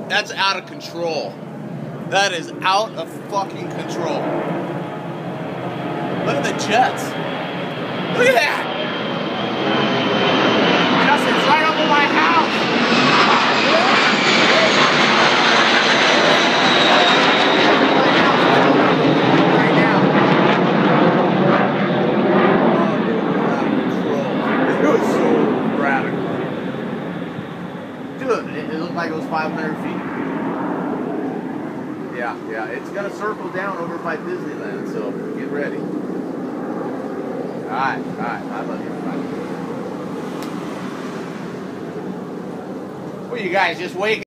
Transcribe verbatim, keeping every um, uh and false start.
That's out of control. That is out of fucking control. Look at the jets. Look at that. Justin's right over my house. Right now. Oh, dude, out of control. It was so radical. Dude, it, it looked like it was five hundred feet. Yeah, yeah, it's gonna circle down over by Disneyland, so get ready. Alright, alright, I love you. Bye. Well, you guys just wake